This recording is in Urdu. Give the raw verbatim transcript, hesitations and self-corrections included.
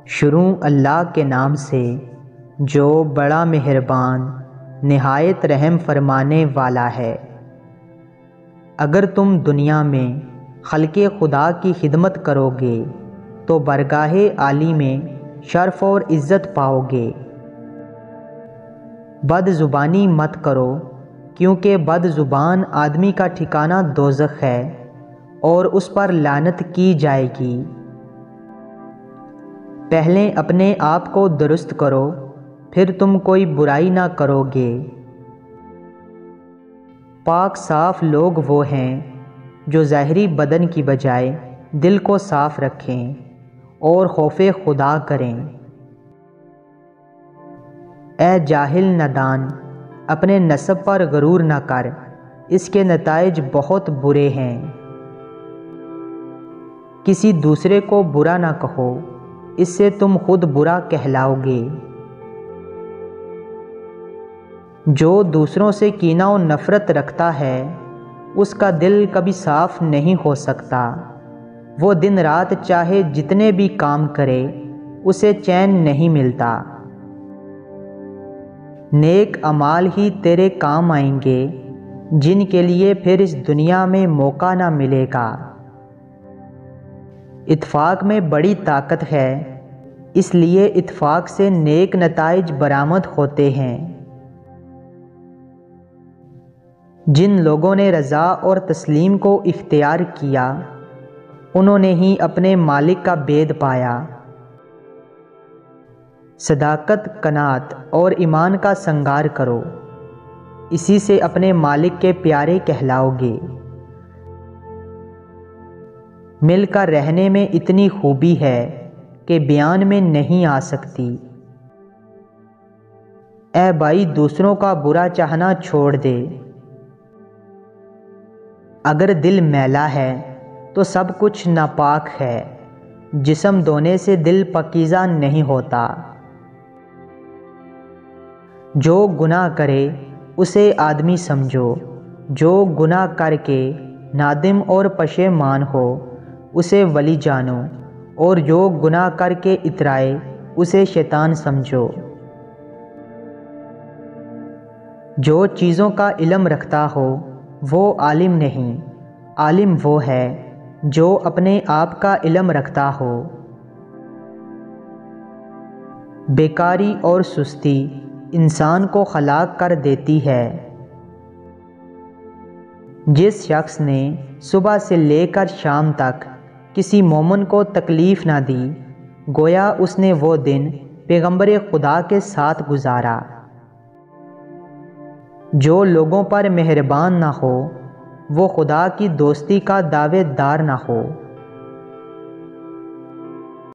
شروع اللہ کے نام سے جو بڑا مہربان نہایت رحم فرمانے والا ہے۔ اگر تم دنیا میں خلق خدا کی خدمت کرو گے تو برگاہ عالی میں شرف اور عزت پاؤ گے۔ بد زبانی مت کرو، کیونکہ بد زبان آدمی کا ٹھکانہ دوزخ ہے اور اس پر لعنت کی جائے گی۔ پہلے اپنے آپ کو درست کرو، پھر تم کوئی برائی نہ کرو گے۔ پاک صاف لوگ وہ ہیں جو ظاہری بدن کی بجائے دل کو صاف رکھیں اور خوف خدا کریں۔ اے جاہل نادان، اپنے نسب پر غرور نہ کر، اس کے نتائج بہت برے ہیں۔ کسی دوسرے کو برا نہ کہو، اس سے تم خود برا کہلاؤ گے۔ جو دوسروں سے کینہ و نفرت رکھتا ہے اس کا دل کبھی صاف نہیں ہو سکتا۔ وہ دن رات چاہے جتنے بھی کام کرے اسے چین نہیں ملتا۔ نیک اعمال ہی تیرے کام آئیں گے جن کے لیے پھر اس دنیا میں موقع نہ ملے گا۔ اتفاق میں بڑی طاقت ہے، اس لیے اتفاق سے نیک نتائج برآمد ہوتے ہیں۔ جن لوگوں نے رضا اور تسلیم کو اختیار کیا انہوں نے ہی اپنے مالک کا بید پایا۔ صداقت، قناعت اور ایمان کا سنگار کرو، اسی سے اپنے مالک کے پیارے کہلاؤ گے۔ مل کر رہنے میں اتنی خوبی ہے کہ بیان میں نہیں آ سکتی۔ اے بھائی، دوسروں کا برا چاہنا چھوڑ دے۔ اگر دل میلا ہے تو سب کچھ ناپاک ہے، جسم دھونے سے دل پاکیزہ نہیں ہوتا۔ جو گناہ کرے اسے آدمی سمجھو، جو گناہ کر کے نادم اور پشیمان ہو اسے ولی جانو، اور جو گناہ کر کے اترائے اسے شیطان سمجھو۔ جو چیزوں کا علم رکھتا ہو وہ عالم نہیں، عالم وہ ہے جو اپنے آپ کا علم رکھتا ہو۔ بیکاری اور سستی انسان کو ہلاک کر دیتی ہے۔ جس شخص نے صبح سے لے کر شام تک کسی مومن کو تکلیف نہ دی، گویا اس نے وہ دن پیغمبر خدا کے ساتھ گزارا۔ جو لوگوں پر مہربان نہ ہو وہ خدا کی دوستی کا دعوے دار نہ ہو۔